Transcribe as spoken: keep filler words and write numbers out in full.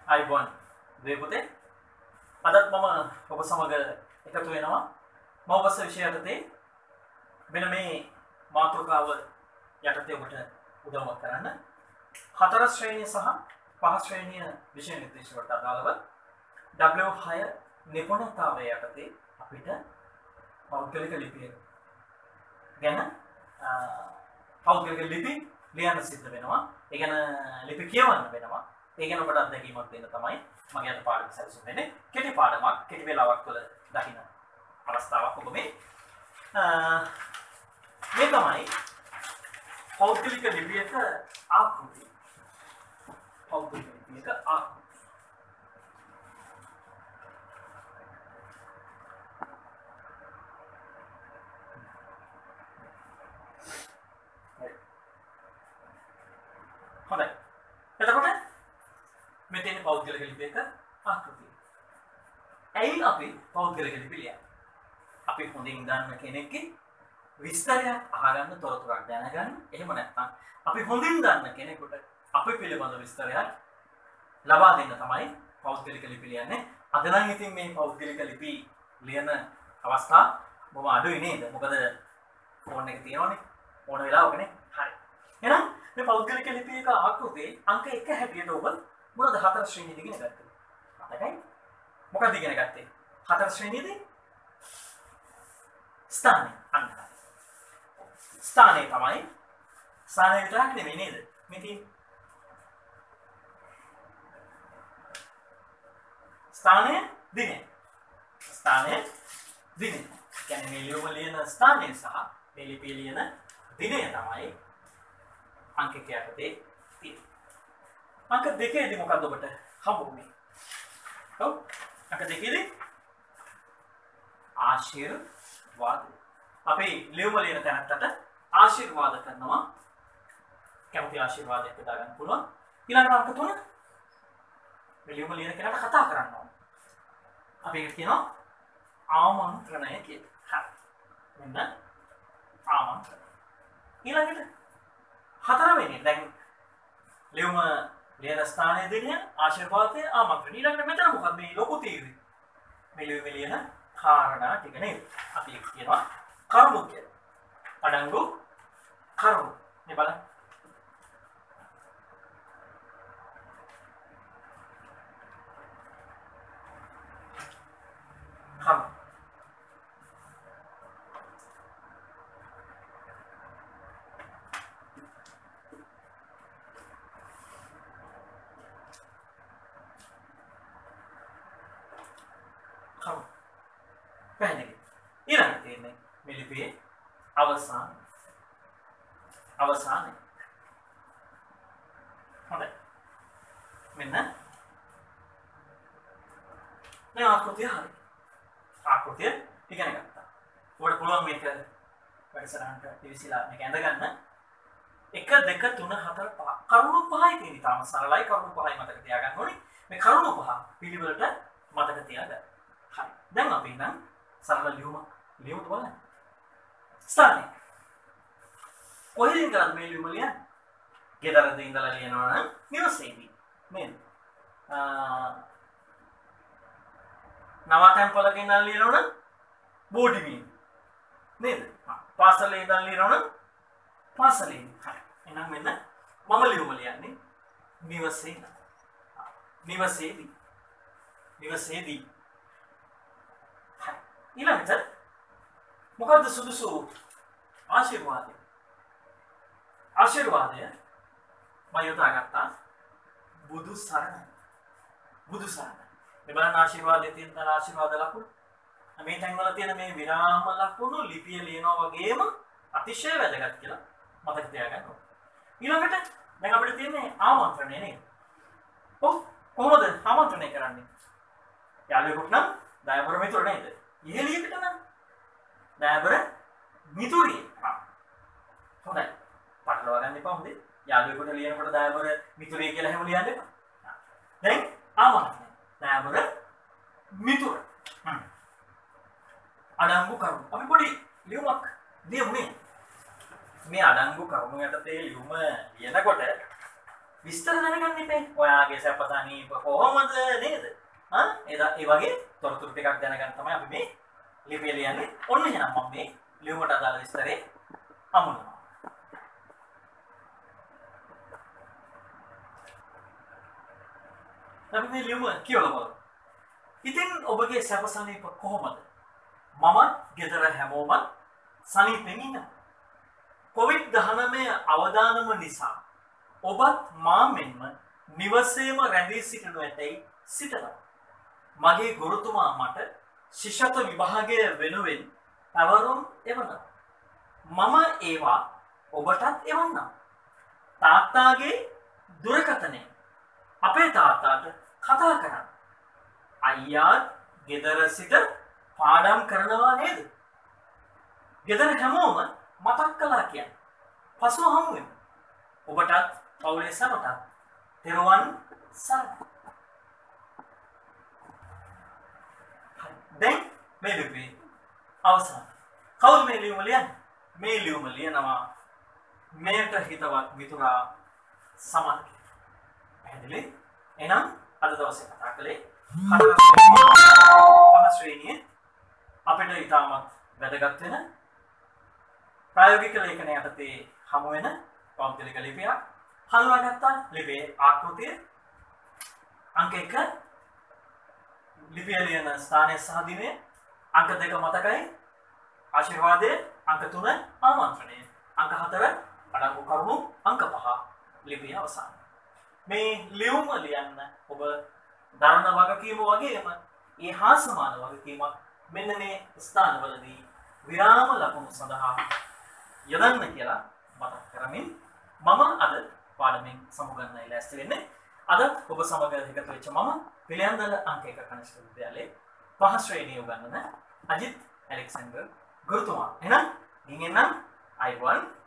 අයිබෝන් දුවේ පුතේ අදත් මම ඔබ සමග එකතු වෙනවා මව්වස විෂය යටතේ මෙන්න මේ මාතෘකාව යටතේ ඔබට උදව්වක් කරන්න හතර ශ්‍රේණිය සහ පහ ශ්‍රේණිය විෂය නිර්දේශ වලට අදාළව W හය නිපුණතාවය යටතේ අපිට පෞද්ගලික ලිපිය ගැන පෞද්ගලික ලිපි ලියන්න සිද්ධ වෙනවා ඒ ගැන ලිපි කියවන්න වෙනවා ඒ ගැන ඔබට අත්දැකීමක් දෙන්න තමයි මගේ අද පාඩම සැලසුම් වෙන්නේ කෙටි පාඩමක් කෙටි වේලාවක් තුළ දකින්න අවස්ථාවක් ඔබ මේ මේ තමයි පෞද්ගලික ලිපියක ආකෘතිය පෞද්ගලික ලිපියක ආකෘතිය හොඳයි එතකොට මෙතන පෞද්ගලික ලිපියක ආකෘතිය. ඇයි අපි පෞද්ගලික ලිපි ලියන්නේ? අපි හොඳින් දන්න කෙනෙක්ගේ විස්තරයක් අහගන්න තොරතුරක් දැනගන්න. එහෙම නැත්නම් අපි හොඳින් දන්න කෙනෙකුට අපි පිළිබඳ විස්තරයක් ලබා දෙන්න තමයි පෞද්ගලික ලිපි ලියන්නේ. අද නම් ඉතින් මේ පෞද්ගලික ලිපි ලියන අවස්ථා බොහොම අඩුයි නේද? මොකද ෆෝන් එක තියෙනවනේ. ඕන වෙලාවකනේ. හරි. එහෙනම් මේ පෞද්ගලික ලිපියක ආකෘතියේ අංක එක හැටියට ඔබ මොනවද හතර ශ්‍රේණියද ඉගෙන ගත්තේ? මතකයි? මොකක්ද ඉගෙන ගත්තේ? හතර ශ්‍රේණියේදී ස්ථානය අන්න. ස්ථානය තමයි ස්ථානය විතරක් නෙමෙයි නේද? මේ තියෙන්නේ. ස්ථානය දිනය. ස්ථානය දිනය. කියන්නේ මේ ලියුම ලියන ස්ථානය සහ මේ ලිපිය ලියන දිනය තමයි අංක එක යටතේ තියෙන්නේ. අංක දෙකේදී මොකක්ද ඔබට හම්බුනේ? ඔව් අංක දෙකේදී ආශිර්වාද. අපි ලියුම ලියන තැනකට ආශිර්වාද කරනවා. කැමති ආශිර්වාදයක් බෙදා ගන්න පුළුවන්. ඊළඟට අංක තුන මේ ලියුම ලියන කෙනාට කතා කරන්න ඕන. අපි ඒක කියනවා ආමන්ත්‍රණය කියලා. හරි. මෙන්න ආමන්ත්‍රණය. ඊළඟට හතරවෙනි දැන් ලියුම ලියන ස්ථානයේ දෙන්නේ ආශිර්වාදයේ ආමන්ත්‍රණ. ඊළඟට මෙතන මොකක්ද මේ ලොකු තීරය? මේ ලියුම ලියන කාරණා ටික නේද? අපි ඒක කියනවා කරුණු කියලා. අඩංගු කරුණු. මේ බලන්න. කරුණු. පැහැදිලි. ඊළඟට තියෙන්නේ මේ ලිපියේ අවසාන. අවසානය. හොඳයි. මෙන්න මේ ආකෘතිය හරි. ආකෘතිය ඉගෙන ගත්තා. ඔයාලට පුළුවන් මේක වැඩසටහනට ඉවිසිලා මේක ඇඳ ගන්න. එක දෙක තුන හතර පහ කරුණු පහයි තියෙන. තාම සරලයි කරුණු පහයි මතක තියාගන්න ඕනේ. මේ කරුණු පහ පිළිවෙලට මතක තියාගන්න. හරි. දැන් අපි නම් සරල ලියුම ලියමු බලන්න. ස්ථානය. කොහෙන්ද කරන්නේ මේ ලියුම ලියන්නේ? ගෙදරද ඉඳලා ලියනවා නම් නිවසේදී. නේද? නවතැන් පොලක ඉඳලා ලියනවා නම් බෝඩිමේ. නේද? පාසලේ ඉඳලා ලියනවා නම් පාසලේ. හරි. එහෙනම් මෙන්න මම ලියුම ලියන්නේ නිවසේ. නිවසේදී. නිවසේදී. ඊළඟට මොකද්ද සුදුසු ආශිර්වාදය? ආශිර්වාදය මම යොදාගත්තා බුදු සරණයි. බුදු සරණයි. මේ බලන්න ආශිර්වාදයේ තියෙන තන ආශිර්වාද ලකුණු. මේ තැන්වල තියෙන මේ විරාම ලකුණු ලිපිය ලියනවා වගේම අතිශය වැදගත් කියලා මතක තියාගන්න ඕනේ. ඊළඟට දැන් අපිට තියෙන්නේ ආමන්ත්‍රණය නේද? ඔව් කොහොමද ආමන්ත්‍රණය කරන්නේ? යාළුවෙකුට නම් දයාබර මිතුර නේද? ඉහෙලියකට නම් දයාබර මිතුරිය. හා. හොඳයි. පටලවා ගන්න එපා හොඳේ. යාළුවෙකුට ලියනකොට දයාබර මිතුරිය කියලා හැම ලියන්න එපා. දැන් ආමන්ත්‍රණය. දයාබර මිතුර. හ්ම්. අඩංගු කරුණු. අපි පොඩි ලියුමක් ලියමුනේ. මේ අඩංගු කරුණු යටතේ ලියුම ලියනකොට විස්තර දැනගන්න ඉපේ. ඔයාගේ සැපසනීප කොහොමද නේද? හා එදා ඒ වගේ තොරතුරු ටිකක් දැනගන්න තමයි අපි මේ ලිපිය ලියන්නේ. ඔන්න එහෙනම් මම මේ ලියුමට අදාළ විස්තරේ අමුණනවා. අපි මේ ලියුම කියවලා බලමු. ඉතින් ඔබගේ සැපසනීප කොහොමද? මම ගෙදර හැමෝම සනීපෙන් ඉන්නවා. කොවිඩ් දහනවය අවදානම නිසා ඔබත් මා මෙන්ම නිවසේම රැඳී සිටිනු ඇතැයි සිතනවා. මගේ ගුරුතුමා මට ශිෂ්‍යත්ව විභාගය වෙනුවෙන් පැවරුම් එවනවා. මම ඒවා ඔබටත් එවන්නම්. තාත්තාගේ දුරකථනයෙන් අපේ තාත්තාට කතා කරන්න. අයියා ගෙදර සිට පාඩම් කරනවා නේද? ගෙදර හැමෝම මතක් කළා කියන්නේ. පසුව හමු වෙමු. ඔබටත් පවුලේ සමටත් තෙරුවන් සරණයි. දැන් මේ ලිපියේ අවසන්. කවුද මේ ලියුම ලියන්නේ? මේ ලියුම ලියනවා මෙයට හිතවත් මිතුරා සමන්. පැහැදිලි? එහෙනම් අද දවසේ කතා කළේ පහ ශ්‍රේණියේ අපිට ඉතාමත් වැදගත් වෙන ප්‍රායෝගික ලේඛන යටතේ හමු වෙන පෞද්ගලික ලිපියක්. හඳුනාගත්තා ලිපියේ ආකෘතිය අංක එක ලිපිය ලියන ස්ථානය සහ දිනය අංක දෙක මතකයි ආශිර්වාදයේ අංක තුන ආමන්ත්‍රණය අංක හතර අඩංගු කරුණු අංක පහ ලිපිය අවසන්. මේ ලියුම ලියන්න ඔබ දරන වගකීම වගේම ඒ හා සමාන වගකීමක් මෙන්න මේ ස්ථානවලදී විරාම ලකුණු සඳහා යොදන්න කියලා මතක් කරමින් මම අද පාඩමෙන් සමුගන්නයි ලෑස්ති වෙන්නේ. අද ඔබ සමග එකතු වෙච්ච මම පිළියන්දල අංක එක කනිෂ්ඨ විද්‍යාලයේ පහ ශ්‍රේණිය උගන්වන අජිත් ඇලෙක්සැන්ඩර් ගුරුතුමා. එහෙනම් ගින් එන්නම් අයිබෝන්.